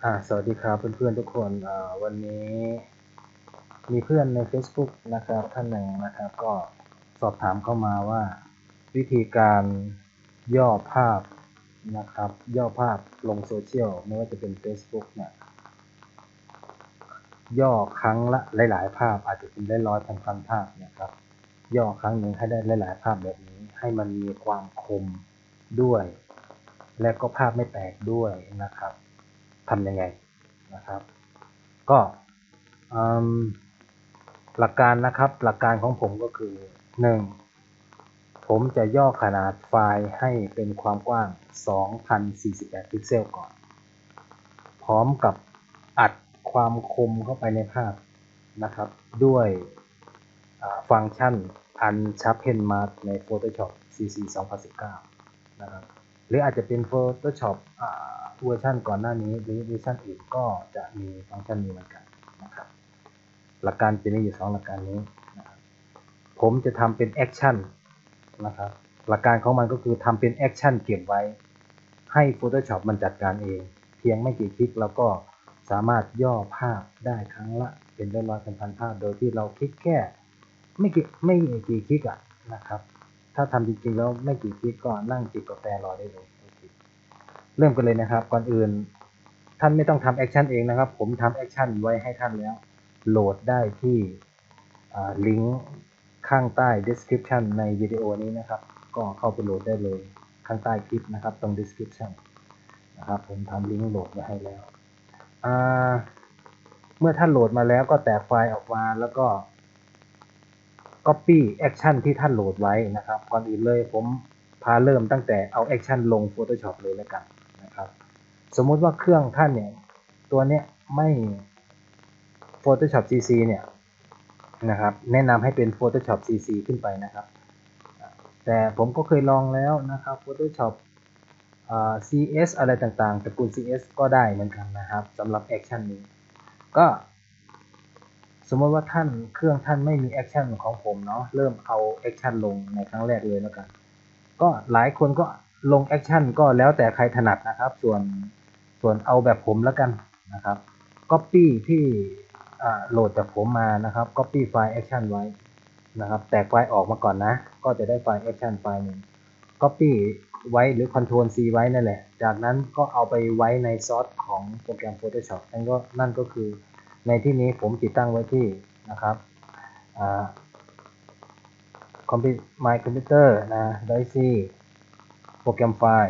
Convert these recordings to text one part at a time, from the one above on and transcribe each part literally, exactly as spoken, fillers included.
อ่าสวัสดีครับเพื่อนๆทุกคนอ่าวันนี้มีเพื่อนใน Facebook นะครับท่านหนึ่งนะครับก็สอบถามเข้ามาว่าวิธีการย่อภาพนะครับย่อภาพลงโซเชียลไม่ว่าจะเป็น Facebook เนี่ยย่อครั้งละหลายๆภาพอาจจะเป็นได้ร้อยพันๆภาพนะครับย่อครั้งหนึ่งให้ได้หลายๆภาพแบบนี้ให้มันมีความคมด้วยและก็ภาพไม่แตกด้วยนะครับทำยังไงนะครับก็หลักการนะครับหลักการของผมก็คือหนึ่งผมจะย่อขนาดไฟล์ให้เป็นความกว้าง สองพันสี่สิบแปด พิกเซลก่อนพร้อมกับอัดความคมเข้าไปในภาพนะครับด้วยฟังก์ชัน Unsharpen Mask ใน Photoshop ซี ซี สองพันสิบเก้า นะครับหรืออาจจะเป็น Photoshop เวอร์ชันก่อนหน้านี้หรือเวอร์ชันอื่นก็จะมีฟังก์ชันนี้เหมือนกันนะครับหลักการจะมีอยู่สองหลักการนี้นะครับผมจะทำเป็นแอคชั่นนะครับหลักการของมันก็คือทำเป็นแอคชั่นเก็บไว้ให้ Photoshop มันจัดการเองเพียงไม่กี่คลิกแล้วก็สามารถย่อภาพได้ครั้งละเป็นร้อยๆพันๆภาพโดยที่เราคลิกแค่ไม่กี่ไม่กี่คลิกอ่ะนะครับถ้าทำจริงๆแล้วไม่กี่คลิกก็นั่งจิบกาแฟรอได้เลยเริ่มกันเลยนะครับก่อนอื่นท่านไม่ต้องทำแอคชั่นเองนะครับผมทำแอคชั่นไว้ให้ท่านแล้วโหลดได้ที่ลิงก์ข้างใต้ description ในวิดีโอนี้นะครับก็เข้าไปโหลดได้เลยข้างใต้คลิปนะครับตรง description นะครับผมทำลิงก์โหลดไว้ให้แล้วเมื่อท่านโหลดมาแล้วก็แตกไฟล์ออกมาแล้วก็ Copy Action ที่ท่านโหลดไว้นะครับก่อนอื่นเลยผมพาเริ่มตั้งแต่เอา Action ลง Photoshop เลยแล้วกันนะครับสมมุติว่าเครื่องท่านเนี่ยตัวเนี้ยไม่ Photoshop ซี ซี เนี่ยนะครับแนะนำให้เป็น Photoshop ซี ซี ขึ้นไปนะครับแต่ผมก็เคยลองแล้วนะครับ Photoshop ซี เอส อะไรต่างๆตระกูล ซี เอส ก็ได้เหมือนกันนะครับสำหรับ Action นี้ก็สมมติว่าท่านเครื่องท่านไม่มีแอคชั่นของผมเนาะเริ่มเอาแอคชั่นลงในครั้งแรกเลยแล้วกันก็หลายคนก็ลงแอคชั่นก็แล้วแต่ใครถนัดนะครับส่วนส่วนเอาแบบผมแล้วกันนะครับ Copy ที่โหลดจากผมมานะครับ Copy ไฟล์แอคชั่นไว้นะครับแตกไฟล์ออกมาก่อนนะก็จะได้ไฟล์แอคชั่นไฟล์หนึ่ง Copy ไว้หรือ Ctrl C ไว้นั่นแหละจากนั้นก็เอาไปไว้ในซอสของโปรแกรม Photoshop นั่นก็นั่นก็คือในที่นี้ผมติดตั้งไว้ที่นะครับคอมพิวเตอร์ My Computer นะ Daisy โปรแกรมไฟล์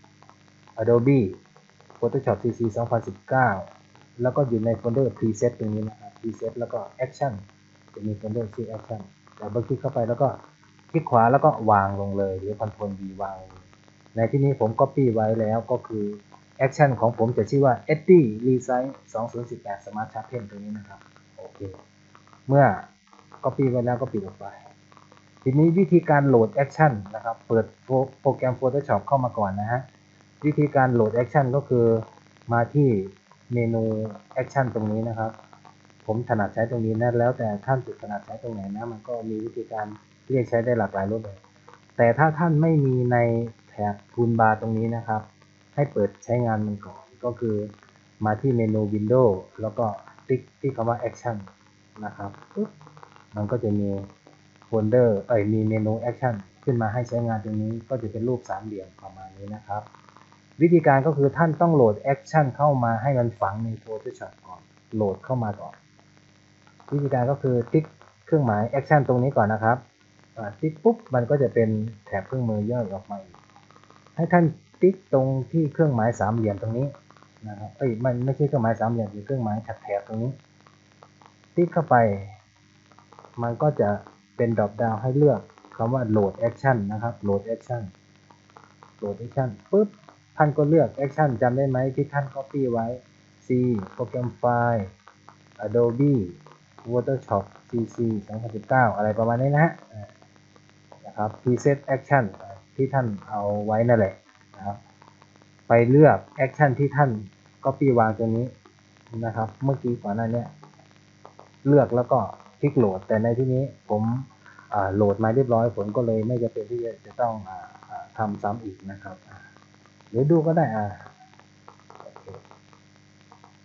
Adobe Photoshop ซี ซี สองพันสิบเก้าแล้วก็อยู่ในโฟลเดอร์ Preset ตรงนี้นะครับ Preset แล้วก็ Action จะมีโฟลเดอร์ชื่อ Action ดับเบิลคลิกเข้าไปแล้วก็คลิกขวาแล้วก็วางลงเลยหรือ Ctrl V วางในที่นี้ผม Copy ไว้แล้วก็คือ Action ของผมจะชื่อว่า Eddy Resize สองพันสิบแปด Smart Sharpen ตรงนี้นะครับโอเคเมื่อ Copy ไว้แล้วก็ปิดออกไปทีนี้วิธีการโหลด Action นะครับเปิดโปรแกรม Photoshop เข้ามาก่อนนะฮะวิธีการโหลด Action ก็คือมาที่เมนู Action ตรงนี้นะครับผมถนัดใช้ตรงนี้นะแล้วแต่ท่านจะถนัดใช้ตรงไหนนะมันก็มีวิธีการเรียกใช้ได้หลากหลายรูปแบบแต่ถ้าท่านไม่มีในแถบทูลบาร์ตรงนี้นะครับให้เปิดใช้งานมันก่อนก็คือมาที่เมนู Windows แล้วก็คลิกที่คำว่า Action นะครับมันก็จะมีโฟลเดอร์เอ่ยมีเมนู Action ขึ้นมาให้ใช้งานตรงนี้ก็จะเป็นรูปสามเหลี่ยมประมาณนี้นะครับวิธีการก็คือท่านต้องโหลด Action เข้ามาให้มันฝังใน Photoshop ก่อนโหลดเข้ามาก่อนวิธีการก็คือติ๊กเครื่องหมาย Action ตรงนี้ก่อนนะครับติ๊กปุ๊บมันก็จะเป็นแถบเครื่องมือย่อยออกมาให้ท่านติ๊กตรงที่เครื่องหมายสามเหลี่ยมตรงนี้นะครับเอ้ยมันไม่ใช่เครื่องหมายสามเหลี่ยมคือเครื่องหมายแถบตรงนี้ติ๊กเข้าไปมันก็จะเป็นดรอปดาวน์ให้เลือกคำว่า load action นะครับ load action load action ปุ๊บท่านก็เลือก action จำได้ไหมที่ท่าน copy ไว้ C โปรแกรมไฟล์ Adobe Photoshop ซี ซี สองพันสิบเก้าอะไรประมาณนี้นะฮะนะครับ preset action ที่ท่านเอาไว้นั่นแหละนะครับไปเลือก action ที่ท่าน copy วางตัวนี้นะครับเมื่อกี้ก่อนหน้านี้เลือกแล้วก็คลิกโหลดแต่ในที่นี้ผมโหลดมาเรียบร้อยผมก็เลยไม่จำเป็นที่จะต้องทำซ้ำอีกนะครับเดี๋ยวดูก็ได้อ่า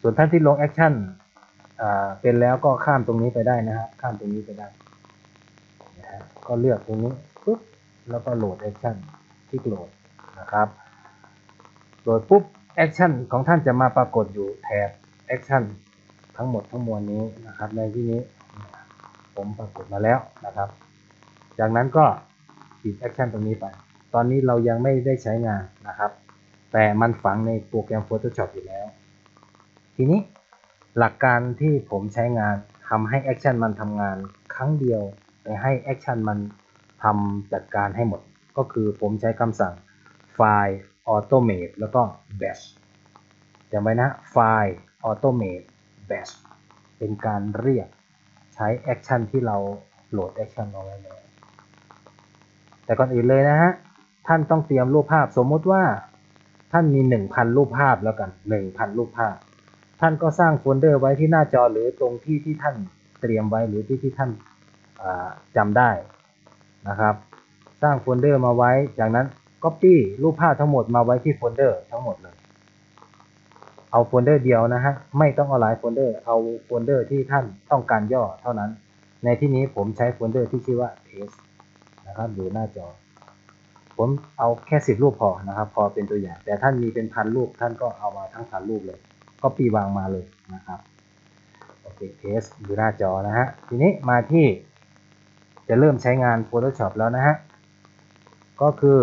ส่วนท่านที่ลงแอคชั่นเป็นแล้วก็ข้ามตรงนี้ไปได้นะครับข้ามตรงนี้ไปได้นะฮะก็เลือกตรงนี้ปุ๊บแล้วก็โหลดแอคชั่นคลิกโหลดนะครับโหลดปุ๊บแอคชั่นของท่านจะมาปรากฏอยู่แถบแอคชั่นทั้งหมดทั้งมวลนี้นะครับในที่นี้ผมปรากฏมาแล้วนะครับจากนั้นก็ปิดแอคชั่นตรงนี้ไปตอนนี้เรายังไม่ได้ใช้งานนะครับแต่มันฝังในโปรแกรม Photoshop อยู่แล้วทีนี้หลักการที่ผมใช้งานทำให้แอคชั่นมันทำงานครั้งเดียวแต่ให้แอคชั่นมันทำจัดการให้หมดก็คือผมใช้คำสั่งไฟล์ automate แล้วก็ batch จำไว้นะไฟล์ automate batch เป็นการเรียกใช้แอคชั่นที่เราโหลดแอคชั่นเอาไว้แล้วแต่ก่อนอื่นเลยนะฮะท่านต้องเตรียมรูปภาพสมมุติว่าท่านมี หนึ่งพัน รูปภาพแล้วกัน หนึ่งพัน รูปภาพท่านก็สร้างโฟลเดอร์ไว้ที่หน้าจอหรือตรงที่ที่ท่านเตรียมไว้หรือที่ที่ท่านจำได้นะครับสร้างโฟลเดอร์มาไว้จากนั้น Copy รูปภาพทั้งหมดมาไว้ที่โฟลเดอร์ทั้งหมดเลยเอาโฟลเดอร์เดียวนะฮะไม่ต้องเอาหลายโฟลเดอร์เอาโฟลเดอร์ที่ท่านต้องการย่อเท่านั้นในที่นี้ผมใช้โฟลเดอร์ที่ชื่อว่า test นะครับอยู่หน้าจอผมเอาแค่สิบรูปพอนะครับพอเป็นตัวอย่างแต่ท่านมีเป็นพันรูปท่านก็เอามาทั้งพันรูปเลยก็ปีวางมาเลยนะครับโอเคเทสอยู่หน้าจอนะฮะทีนี้มาที่จะเริ่มใช้งาน Photoshop แล้วนะฮะก็คือ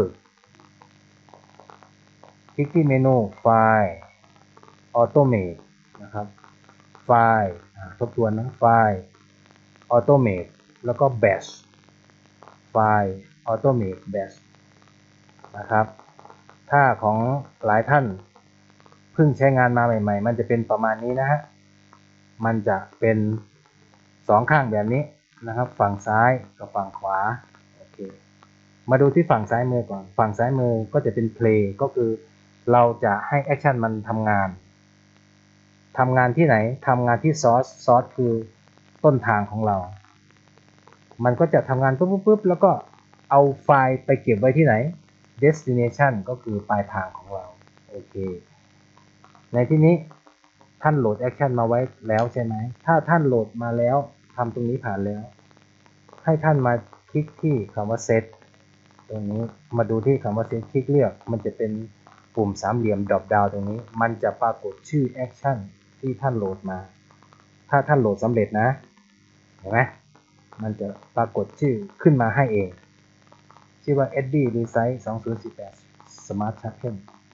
คลิกที่เมนูไฟล์ Automate นะครับไฟล์ทบทวนนะไฟล์ Automate แล้วก็ Batch ไฟล์ Automate Batch นะครับถ้าของหลายท่านเพิ่งใช้งานมาใหม่ๆมันจะเป็นประมาณนี้นะฮะมันจะเป็นสองข้างแบบนี้นะครับฝั่งซ้ายกับฝั่งขวาโอเคมาดูที่ฝั่งซ้ายมือก่อนฝั่งซ้ายมือก็จะเป็น play ก็คือเราจะให้แอคชั่นมันทำงานทำงานที่ไหนทำงานที่ source source คือต้นทางของเรามันก็จะทำงานปุ๊บปุ๊บแล้วก็เอาไฟล์ไปเก็บไว้ที่ไหน destination ก็คือปลายทางของเราโอเคในที่นี้ท่านโหลดแอคชั่นมาไว้แล้วใช่ไหมถ้าท่านโหลดมาแล้วทำตรงนี้ผ่านแล้วให้ท่านมาคลิกที่คำว่า set ตรงนี้มาดูที่คำว่า set คลิกเลือกมันจะเป็นปุ่มสามเหลี่ยม drop down ตรงนี้มันจะปรากฏชื่อแอคชั่นที่ท่านโหลดมาถ้าท่านโหลดสำเร็จนะเห็นไหมมันจะปรากฏชื่อขึ้นมาให้เองชื่อว่า เอ็ด ดี Resize สองพันสิบแปด Smart Sharpen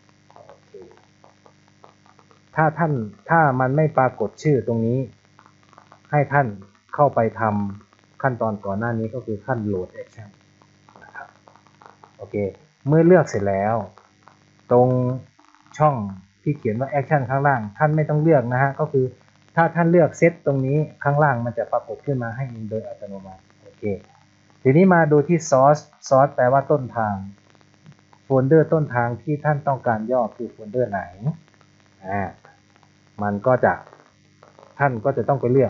ถ้าท่านถ้ามันไม่ปรากฏชื่อตรงนี้ให้ท่านเข้าไปทำขั้นตอนก่อนหน้านี้ก็คือขั้นโหลดแอคชั่นนะครับโอเคเมื่อเลือกเสร็จแล้วตรงช่องที่เขียนว่าแอคชั่นข้างล่างท่านไม่ต้องเลือกนะฮะก็คือถ้าท่านเลือกเซตตรงนี้ข้างล่างมันจะปรากฏขึ้นมาให้เองโดยอัตโนมัติโอเคทีนี้มาดูที่ source source แปลว่าต้นทางโฟลเดอร์ต้นทางที่ท่านต้องการย่อคือโฟลเดอร์ไหนอ่ามันก็จะท่านก็จะต้องไปเลือก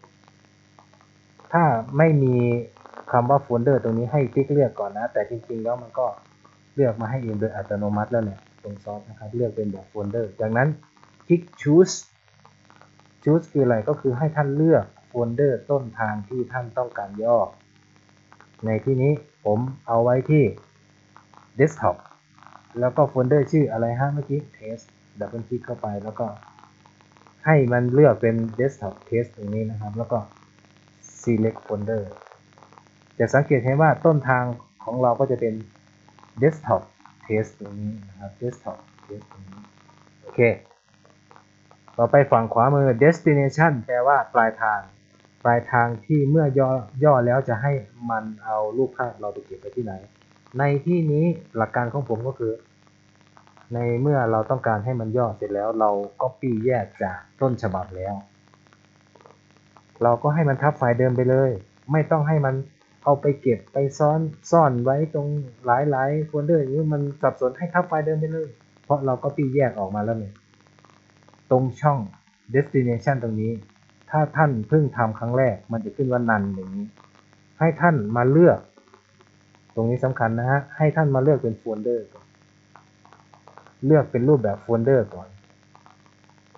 ถ้าไม่มีคำว่าโฟลเดอร์ตรงนี้ให้คลิกเลือกก่อนนะแต่จริงๆแล้วมันก็เลือกมาให้เองโดยอัตโนมัติแล้วเนี่ยตรงซอสนะครับเลือกเป็นแบบโฟลเดอร์จากนั้นคลิก choose choose คืออะไรก็คือให้ท่านเลือกโฟลเดอร์ต้นทางที่ท่านต้องการย่อในที่นี้ผมเอาไว้ที่ desktop แล้วก็โฟลเดอร์ชื่ออะไรฮะเมื่อกี้ test ดับเบิลคลิกเข้าไปแล้วก็ให้มันเลือกเป็น desktop test ตรงนี้นะครับแล้วก็ select folder จะสังเกตเห็นว่าต้นทางของเราก็จะเป็น desktop test ตรงนี้นะครับ desktop test ตรงนี้โอเคต่อไปฝั่งขวามือ destination แปลว่าปลายทางปลายทางที่เมื่อย่อย่อแล้วจะให้มันเอารูปภาพเราไปเก็บไปที่ไหนในที่นี้หลักการของผมก็คือในเมื่อเราต้องการให้มันย่อเสร็จแล้วเรา copy แยกจากต้นฉบับแล้วเราก็ให้มันทับไฟล์เดิมไปเลยไม่ต้องให้มันเอาไปเก็บไปซ่อนซ่อนไว้ตรงหลายๆโฟลเดอร์อย่างนี้มันสับสนให้ทับไฟล์เดิมไปเลยเพราะเรา copy แยกออกมาแล้วเนี่ยตรงช่อง destination ตรงนี้ถ้าท่านเพิ่งทำครั้งแรกมันจะขึ้นว่า none อย่างนี้ให้ท่านมาเลือกตรงนี้สำคัญนะฮะให้ท่านมาเลือกเป็นโฟลเดอร์ก่อนเลือกเป็นรูปแบบโฟลเดอร์ก่อน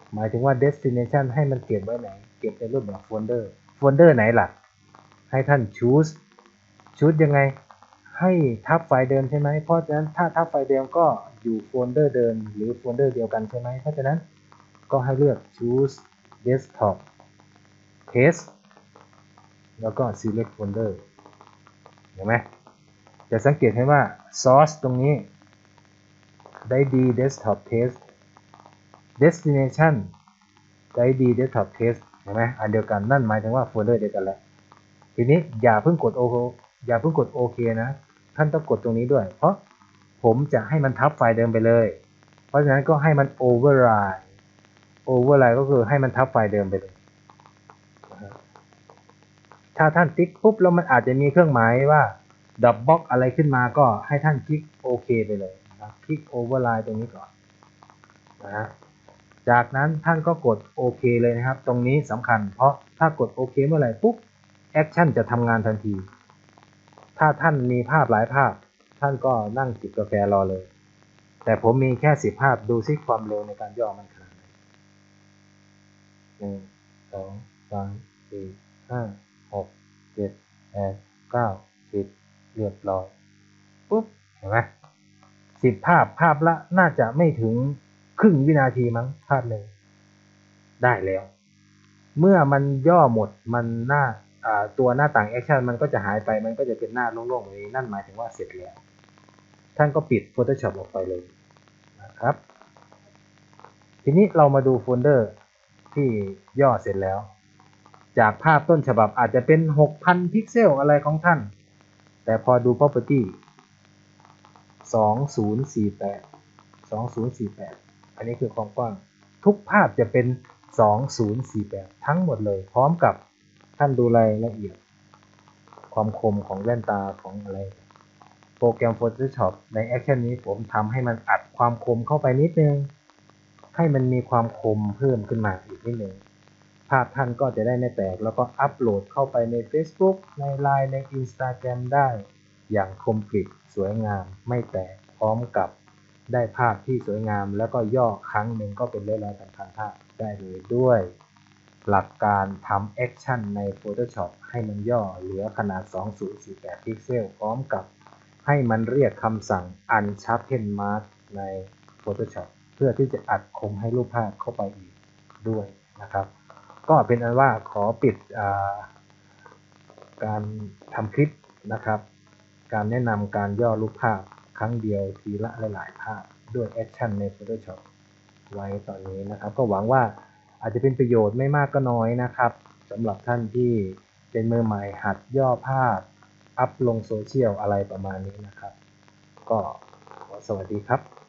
หมายถึงว่า destination ให้มันเก็บไว้ไหนเก็บในรูปแบบโฟลเดอร์โฟลเดอร์ไหนล่ะให้ท่าน choose choose ยังไงให้ทับไฟล์เดิมใช่ไหมเพราะฉะนั้นถ้าทับไฟล์เดิมก็อยู่โฟลเดอร์เดิมหรือโฟลเดอร์เดียวกันใช่ไหมเพราะฉะนั้นก็ให้เลือก choose desktop test แล้วก็ select folder เห็นไหมจะสังเกตให้ว่า source ตรงนี้ได้ดี desktop test destination ได้ดี desktop test เห็นไหมอันเดียวกันนั่นหมายถึงว่าโฟลเดอร์เดียวกันแล้วทีนี้อย่าเพิ่งกดโออย่าเพิ่งกดโอเคนะท่านต้องกดตรงนี้ด้วยเพราะผมจะให้มันทับไฟล์เดิมไปเลยเพราะฉะนั้นก็ให้มัน override override ก็คือให้มันทับไฟล์เดิมไปเลยถ้าท่านติ๊กปุ๊บแล้วมันอาจจะมีเครื่องหมายว่าดับบล็อกอะไรขึ้นมาก็ให้ท่านคลิกโอเคไปเลยนะคลิก override ตรงนี้ก่อนนะฮะจากนั้นท่านก็กดโอเคเลยนะครับตรงนี้สำคัญเพราะถ้ากดโอเคเมื่อไหร่ปุ๊บแอคชั่นจะทำงานทันทีถ้าท่านมีภาพหลายภาพท่านก็นั่งจิบกาแฟรอเลยแต่ผมมีแค่สิบภาพดูซิความเร็วในการย่อมันขนาดไหนหนึ่งสองสามสี่ห้าหกเจ็ดแปดเก้าสิบเรียบร้อยปุ๊บเห็นไหมสิบภาพภาพละน่าจะไม่ถึงครึ่งวินาทีมั้งภาพหนึ่งได้แล้วเมื่อมันย่อหมดมันหน้าตัวหน้าต่างแอคชั่นมันก็จะหายไปมันก็จะเป็นหน้าโล่งๆแบบนี้นั่นหมายถึงว่าเสร็จแล้วท่านก็ปิด Photoshop ออกไปเลยนะครับทีนี้เรามาดูโฟลเดอร์ที่ย่อเสร็จแล้วจากภาพต้นฉบับอาจจะเป็น หกพัน พิกเซลอะไรของท่านแต่พอดู property สองพันสี่สิบแปด สองพันสี่สิบแปดอันนี้คือความกว้างทุกภาพจะเป็นสองพันสี่สิบแปดทั้งหมดเลยพร้อมกับท่านดูรายละเอียดความคมของแว่นตาของอะไรโปรแกรม Photoshop ในแอคชั่นนี้ผมทำให้มันอัดความคมเข้าไปนิดนึงให้มันมีความคมเพิ่มขึ้นมาอีกนิดนึงภาพท่านก็จะได้ไม่แตกแล้วก็อัปโหลดเข้าไปใน Facebook ใน ไลน์ ใน Instagram ได้อย่างคมกริบสวยงามไม่แตกพร้อมกับได้ภาพที่สวยงามแล้วก็ย่อครั้งหนึ่งก็เป็นร้อยๆพันๆภาพได้เลยด้วยหลักการทำแอคชั่นใน Photoshop ให้มันย่อเหลือขนาดสองพันสี่สิบแปดพิกเซลพร้อมกับให้มันเรียกคำสั่ง Unsharpen Mask ใน Photoshop เพื่อที่จะอัดคมให้รูปภาพเข้าไปอีกด้วยนะครับก็เป็นอันว่าขอปิดการทำคลิปนะครับการแนะนำการย่อรูปภาพครั้งเดียวทีละหลายๆภาพด้วยแอคชั่นใน Photoshop ไว้ตอนนี้นะครับก็หวังว่าอาจจะเป็นประโยชน์ไม่มากก็น้อยนะครับสำหรับท่านที่เป็นมือใหม่หัดย่อภาพอัพลงโซเชียลอะไรประมาณนี้นะครับก็ขอสวัสดีครับ